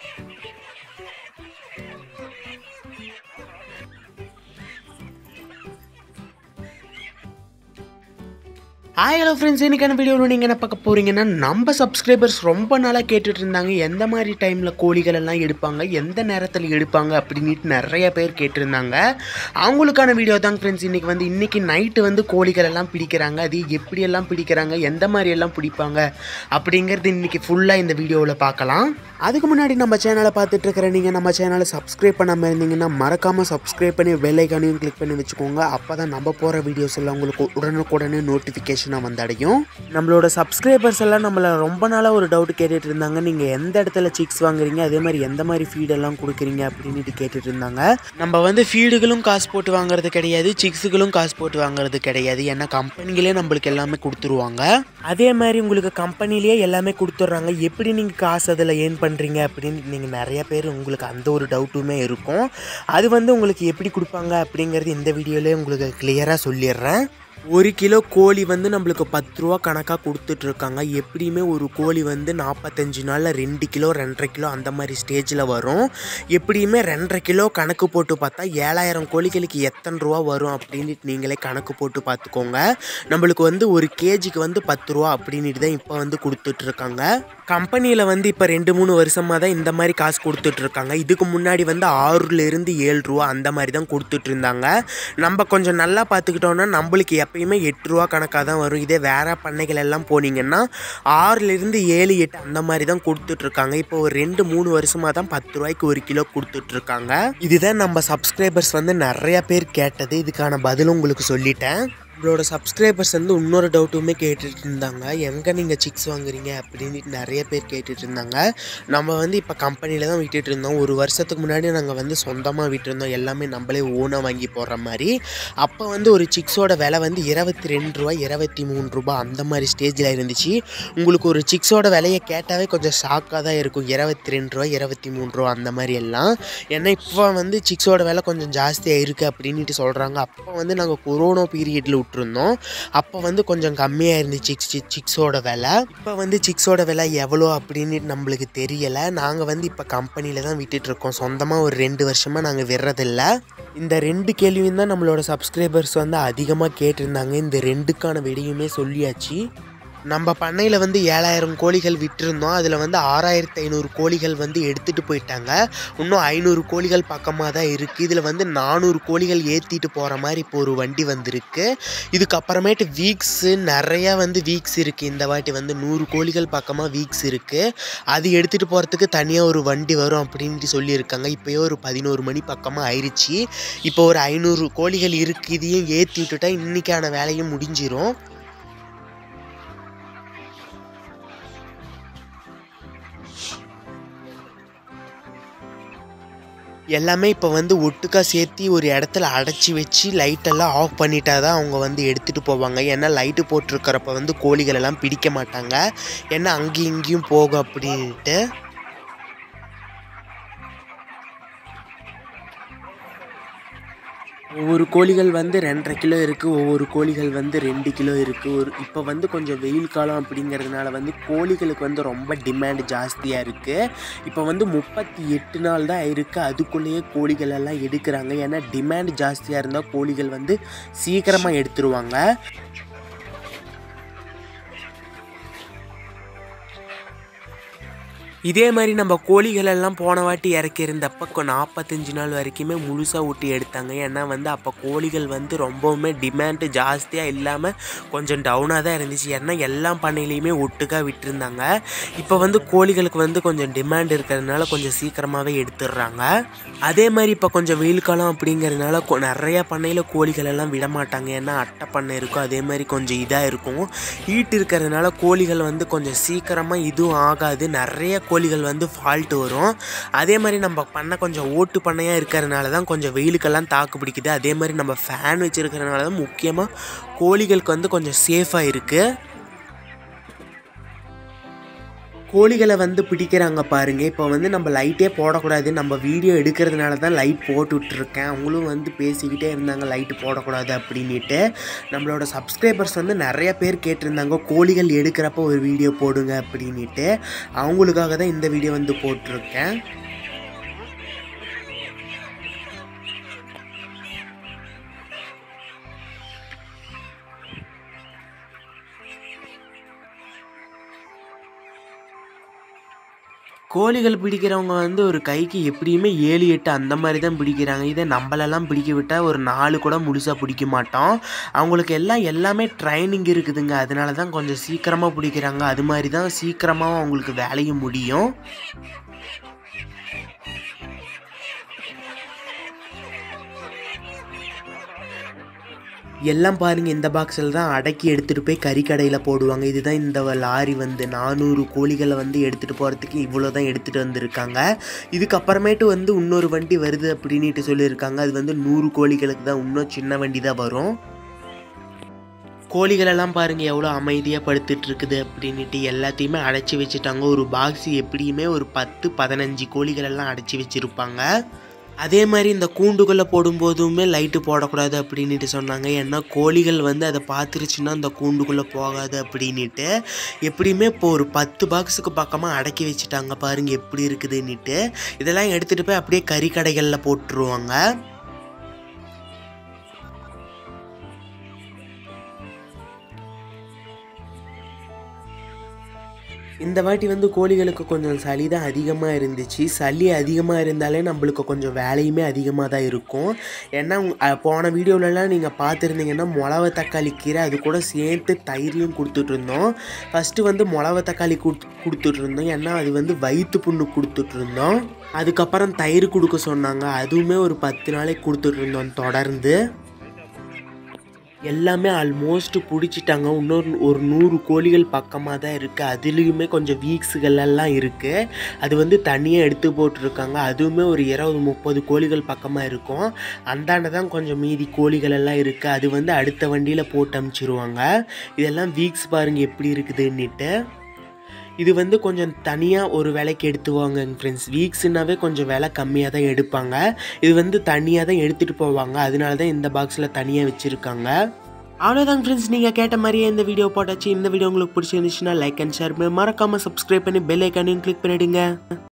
Hi hello friends, இன்னைக்கான வீடியோவில் நீங்கள் என்ன பார்க்க போகிறீங்கன்னா, நம்ம சப்ஸ்கிரைபர்ஸ் ரொம்ப நாளாக கேட்டுட்டு இருந்தாங்க எந்த மாதிரி டைமில் கோழிகள் எல்லாம் எடுப்பாங்க, எந்த நேரத்தில் எடுப்பாங்க அப்படின்ட்டு நிறைய பேர் கேட்டிருந்தாங்க. அவங்களுக்கான வீடியோ தாங்க ஃப்ரெண்ட்ஸ். இன்றைக்கி நைட்டு கோழிகள் எல்லாம் பிடிக்கிறாங்க. அது எப்படியெல்லாம் பிடிக்கிறாங்க, எந்த மாதிரி எல்லாம் பிடிப்பாங்க அப்படிங்கிறது இன்றைக்கி ஃபுல்லாக இந்த வீடியோவில் பார்க்கலாம். அதுக்கு முன்னாடி நம்ம சேனலை பார்த்துட்டு இருக்கிற நீங்கள் நம்ம சேனலை சப்ஸ்கிரைப் பண்ணாமல் இருந்தீங்கன்னா மறக்காமல் சப்ஸ்கிரைப் பண்ணி பெல் ஐகானையும் கிளிக் பண்ணி வச்சுக்கோங்க. அப்போ தான் நம்ம போகிற வீடியோஸ் எல்லாம் உங்களுக்கு உடனுக்குடனே நோட்டிஃபிகேஷனாக வந்தடையும். நம்மளோட சப்ஸ்கிரைபர்ஸ் எல்லாம் நம்மளை ரொம்ப நாளாக ஒரு டவுட் கேட்டுட்டு இருந்தாங்க, நீங்கள் எந்த இடத்துல சிக்ஸ் வாங்குறீங்க, அதே மாதிரி எந்த மாதிரி ஃபீடெல்லாம் கொடுக்குறீங்க அப்படின்ட்டு கேட்டுட்டு இருந்தாங்க. நம்ம ஃபீடுகளும் காசு போட்டு வாங்குறது கிடையாது, சிக்ஸுகளும் காசு போட்டு வாங்குறது கிடையாது. ஏன்னா கம்பெனிகளே நம்மளுக்கு எல்லாமே கொடுத்துருவாங்க. அதே மாதிரி உங்களுக்கு கம்பெனிலேயே எல்லாமே கொடுத்துட்றாங்க. எப்படி நீங்கள் காசு அதில் ஏர்ன் பண்ணுறீங்க அப்படின்னு நீங்கள் நிறைய பேர் உங்களுக்கு அந்த ஒரு டவுட்டுமே இருக்கும். அது உங்களுக்கு எப்படி கொடுப்பாங்க அப்படிங்கிறது இந்த வீடியோலேயே உங்களுக்கு கிளியராக சொல்லிடுறேன். ஒரு கிலோ கோழி நம்மளுக்கு 10 ரூபா கணக்காக கொடுத்துட்ருக்காங்க. எப்படியுமே ஒரு கோழி 45 நாளில் 2 கிலோ 2.5 கிலோ அந்த மாதிரி ஸ்டேஜில் வரும். எப்படியுமே 2.5 கிலோ கணக்கு போட்டு பார்த்தா 7000 கோழிகளுக்கு எத்தனை ரூபா வரும் அப்படின்ட்டு நீங்களே கணக்கு போட்டு பார்த்துக்கோங்க. நம்மளுக்கு ஒரு கேஜிக்கு 10 ரூபா அப்படின்ட்டு தான் இப்போ கொடுத்துட்ருக்காங்க. கம்பெனியில் இப்போ 2-3 வருஷமாக தான் இந்த மாதிரி காசு கொடுத்துட்ருக்காங்க. இதுக்கு முன்னாடி 6லேருந்து 7 ரூபா அந்த மாதிரி தான் கொடுத்துட்டு இருந்தாங்க. நம்ம கொஞ்சம் நல்லா பார்த்துக்கிட்டோன்னா நம்மளுக்கு எப்பயுமே 8 ரூபா கணக்காக தான் வரும். இதே வேறு பண்ணைகள் எல்லாம் போனீங்கன்னா 6லேருந்து 7-8 அந்த மாதிரி தான் கொடுத்துட்ருக்காங்க. இப்போ ஒரு 2-3 வருஷமாக தான் 10 ரூபாய்க்கு 1 கிலோ கொடுத்துட்ருக்காங்க. இதுதான் நம்ம சப்ஸ்கிரைபர்ஸ் நிறையா பேர் கேட்டது. இதுக்கான பதிலும் உங்களுக்கு சொல்லிட்டேன். நம்மளோட சப்ஸ்கிரைபர்ஸ் இன்னொரு டவுட்டுமே கேட்டுட்டு இருந்தாங்க, எங்கே நீங்கள் சிக்ஸ் வாங்குறீங்க அப்படின்ட்டு நிறைய பேர் கேட்டுட்டு இருந்தாங்க. நம்ம இப்போ கம்பெனியில் தான் விட்டுட்டு இருந்தோம். ஒரு வருஷத்துக்கு முன்னாடி நாங்கள் சொந்தமாக விட்டுருந்தோம், எல்லாமே நம்மளே ஓனாக வாங்கி போடுற மாதிரி. அப்போ ஒரு சிக்ஸோட விலை 22 ரூபா 23 ரூபா அந்த மாதிரி ஸ்டேஜில் இருந்துச்சு. உங்களுக்கு ஒரு சிக்ஸோட விலையை கேட்டாவே கொஞ்சம் ஷாக்காக தான் இருக்கும். 22 ரூபா 23 ரூபா அந்த மாதிரி எல்லாம். ஏன்னா இப்போ சிக்ஸோட விலை கொஞ்சம் ஜாஸ்தியாக இருக்குது அப்படின்ட்டு சொல்கிறாங்க. அப்போ நாங்கள் கொரோனா பீரியடில் விட்டுருந்தோம். அப்போ கொஞ்சம் கம்மியாக இருந்துச்சு சிக்ஸோட விலை. இப்போ சிக்ஸோட விலை எவ்வளோ அப்படின்னு நம்மளுக்கு தெரியலை. நாங்கள் இப்போ கம்பெனியில் தான் விட்டுட்ருக்கோம். சொந்தமாக ஒரு 2 வருஷமாக நாங்கள் விடுறதில்ல. இந்த 2 கேள்வியும் தான் நம்மளோட சப்ஸ்கிரைபர்ஸ் அதிகமாக கேட்டிருந்தாங்க. இந்த 2க்கான விடையுமே சொல்லியாச்சு. நம்ம பண்ணையில் 7000 கோழிகள் விட்டுருந்தோம். அதில் 6500 கோழிகள் எடுத்துகிட்டு போயிட்டாங்க. இன்னும் 500 கோழிகள் பக்கமாக தான் இருக்குது. இதில் 400 கோழிகள் ஏற்றிட்டு போகிற மாதிரி இப்போ ஒரு வண்டி வந்திருக்கு. இதுக்கப்புறமேட்டு வீக்ஸு நிறையா வீக்ஸ் இருக்குது. இந்த வாட்டி 100 கோழிகள் பக்கமாக வீக்ஸ் இருக்குது. அது எடுத்துகிட்டு போகிறதுக்கு தனியாக ஒரு வண்டி வரும் அப்படின்ட்டு சொல்லியிருக்காங்க. இப்போயே ஒரு 11 மணி பக்கமாக ஆயிடுச்சு. இப்போ ஒரு 500 கோழிகள் இருக்குது. இதையும் ஏற்றி விட்டுட்டா இன்றைக்கான வேலையும் முடிஞ்சிடும். எல்லாமே இப்போ ஒட்டுக்கா சேர்த்து ஒரு இடத்துல அடைச்சி வச்சு லைட்டெல்லாம் ஆஃப் பண்ணிட்டா தான் அவங்க எடுத்துகிட்டு போவாங்க. ஏன்னா லைட்டு போட்டிருக்கிறப்ப கோழிகள் எல்லாம் பிடிக்க மாட்டாங்க. ஏன்னா அங்கேயும் இங்கேயும் போகும் அப்படின்ட்டு. ஒவ்வொரு கோழிகள் 2.5 கிலோ இருக்குது, ஒவ்வொரு கோழிகள் 2 கிலோ இருக்குது. இப்போ கொஞ்சம் வெயில் காலம் அப்படிங்கிறதுனால கோழிகளுக்கு ரொம்ப டிமாண்ட் ஜாஸ்தியாக இருக்குது. இப்போ 38 நாள் தான் இருக்குது. அதுக்குள்ளேயே கோழிகள் எல்லாம் எடுக்கிறாங்க. ஏன்னா டிமாண்ட் ஜாஸ்தியாக இருந்தால் கோழிகள் சீக்கிரமாக எடுத்துருவாங்க. இதே மாதிரி நம்ம கோழிகள் எல்லாம் போன வாட்டி இறக்கியிருந்தப்போ 45 நாள் வரைக்குமே முழுசாக ஊட்டி எடுத்தாங்க. ஏன்னா அப்போ கோழிகள் ரொம்பவுமே டிமாண்டு ஜாஸ்தியாக இல்லாமல் கொஞ்சம் டவுனாக தான் இருந்துச்சு. ஏன்னா எல்லா பண்ணையிலையுமே ஒட்டுக்காக விட்டுருந்தாங்க. இப்போ கோழிகளுக்கு கொஞ்சம் டிமாண்ட் இருக்கிறதுனால கொஞ்சம் சீக்கிரமாகவே எடுத்துடுறாங்க. அதே மாதிரி இப்போ கொஞ்சம் வெயில் காலம் அப்படிங்கிறதுனால நிறையா பண்ணையில் கோழிகள் எல்லாம் விட மாட்டாங்க. ஏன்னா அட்டை பண்ணை இருக்கும், அதே மாதிரி கொஞ்சம் இதாக இருக்கும். ஹீட் இருக்கிறதுனால கோழிகள் கொஞ்சம் சீக்கிரமாக இதுவும் ஆகாது. நிறைய கோழிகள் ஃபால்ட்டு வரும். அதே மாதிரி நம்ம பண்ணை கொஞ்சம் ஓட்டு பண்ணையாக இருக்கிறதுனால தான் கொஞ்சம் வெயிலுக்கெல்லாம் தாக்கு பிடிக்குது. அதே மாதிரி நம்ம ஃபேன் வச்சுருக்கிறதுனால தான் முக்கியமாக கோழிகளுக்கு கொஞ்சம் சேஃபாக இருக்குது. கோழிகளை வந்து பிடிக்கிறாங்க பாருங்க. இப்போ வந்து நம்ம லைட்டே போடக்கூடாது, நம்ம வீடியோ எடுக்கிறதுனால தான் லைட் போட்டுட்ருக்கேன். அவங்களும் வந்து பேசிக்கிட்டே இருந்தாங்க லைட்டு போடக்கூடாது அப்படின்ட்டு. நம்மளோட சப்ஸ்கிரைபர்ஸ் வந்து நிறைய பேர் கேட்டிருந்தாங்க கோழிகள் எடுக்கிறப்போ ஒரு வீடியோ போடுங்க அப்படின்ட்டு. அவங்களுக்காக தான் இந்த வீடியோ வந்து போட்டிருக்கேன். கோழிகள் பிடிக்கிறவங்க வந்து ஒரு கைக்கு எப்படியுமே 7, 8 அந்த மாதிரி தான் பிடிக்கிறாங்க. இதே நம்மளெல்லாம் பிடிக்க விட்டால் ஒரு 4 கூட முழுசாக பிடிக்க மாட்டோம். அவங்களுக்கு எல்லாமே ட்ரைனிங் இருக்குதுங்க. அதனால தான் கொஞ்சம் சீக்கிரமாக பிடிக்கிறாங்க. அது மாதிரி தான் சீக்கிரமாக அவங்களுக்கு வேலையும் முடியும். எல்லாம் பாருங்கள், இந்த பாக்ஸில் தான் அடக்கி எடுத்துகிட்டு போய் கறிக்கடையில் போடுவாங்க. இதுதான் இந்த லாரி வந்து 400 கோழிகளை வந்து எடுத்துகிட்டு போகிறதுக்கு இவ்வளோ தான் எடுத்துகிட்டு வந்திருக்காங்க. இதுக்கப்புறமேட்டு வந்து இன்னொரு வண்டி வருது அப்படின்ட்டு சொல்லியிருக்காங்க. அது வந்து 100 கோழிகளுக்கு தான், இன்னும் சின்ன வண்டி தான் வரும். கோழிகளெல்லாம் பாருங்கள் எவ்வளோ அமைதியாக படுத்துட்டு இருக்குது அப்படின்ட்டு. எல்லாத்தையுமே அடைச்சி வச்சுட்டாங்க. ஒரு பாக்ஸ் எப்படியுமே ஒரு 10, 15 கோழிகளெல்லாம் அடைச்சி வச்சுருப்பாங்க. அதே மாதிரி இந்த கூண்டுக்குள்ளே போடும்போதுமே லைட்டு போடக்கூடாது அப்படின்ட்டு சொன்னாங்க. ஏன்னா கோழிகள் வந்து அதை பார்த்துருச்சுன்னா அந்த கூண்டுக்குள்ளே போகாது அப்படின்ட்டு. எப்படியுமே இப்போ ஒரு 10 பாக்ஸுக்கு பக்கமாக அடக்கி வச்சுட்டாங்க பாருங்கள் எப்படி இருக்குதுன்னுட்டு. இதெல்லாம் எடுத்துகிட்டு போய் அப்படியே கறிக்கடைகளில் போட்டுருவாங்க. இந்த வாட்டி வந்து கோழிகளுக்கு கொஞ்சம் சளி தான் அதிகமாக இருந்துச்சு. சளி அதிகமாக இருந்தாலே நம்மளுக்கு கொஞ்சம் வேலையுமே அதிகமாக தான் இருக்கும். ஏன்னா போன வீடியோலலாம் நீங்கள் பார்த்துருந்தீங்கன்னா மிளவா தக்காளி கீரை அது கூட சேர்த்து தயிரையும் கொடுத்துட்ருந்தோம். ஃபஸ்ட்டு வந்து மிளவா தக்காளி கொடுத்துட்ருந்தோம். ஏன்னா அது வந்து வயிற்று புண்ணு கொடுத்துட்ருந்தோம். அதுக்கப்புறம் தயிர் கொடுக்க சொன்னாங்க. அதுவுமே ஒரு 10 நாளைக்கு கொடுத்துட்ருந்தோம் தொடர்ந்து. எல்லாமே ஆல்மோஸ்ட் பிடிச்சிட்டாங்க. இன்னொரு ஒரு 100 கோழிகள் பக்கமாக தான் இருக்குது. அதுலேயுமே கொஞ்சம் வீக்ஸுகள் எல்லாம் இருக்குது. அது வந்து தனியாக எடுத்து போட்டிருக்காங்க. அதுவுமே ஒரு 20, 30 கோழிகள் பக்கமாக இருக்கும். அந்தாண்ட தான் கொஞ்சம் மீதி கோழிகள் எல்லாம் இருக்குது. அது வந்து அடுத்த வண்டியில் போட்டு அனுப்பிச்சிருவாங்க. இதெல்லாம் வீக்ஸ் பாருங்கள் எப்படி இருக்குதுன்னுட்டு. இது வந்து கொஞ்சம் தனியாக ஒரு விலைக்கு எடுத்துவாங்க ஃப்ரெண்ட்ஸ். வீக்ஸ்னாவே கொஞ்சம் விலை கம்மியாக தான் எடுப்பாங்க. இது வந்து தனியாக தான் எடுத்துகிட்டு போவாங்க. அதனால தான் இந்த பாக்ஸில் தனியாக வச்சுருக்காங்க. அவ்வளோதாங்க ஃப்ரெண்ட்ஸ், நீங்கள் கேட்ட மாதிரியே இந்த வீடியோ போட்டாச்சு. இந்த வீடியோ உங்களுக்கு பிடிச்சிருந்துச்சுன்னா லைக் அண்ட் ஷேர் பண்ணி மறக்காமல் சப்ஸ்கிரைப் பண்ணி பெல் ஐக்கானையும் கிளிக் பண்ணிவிடுங்க.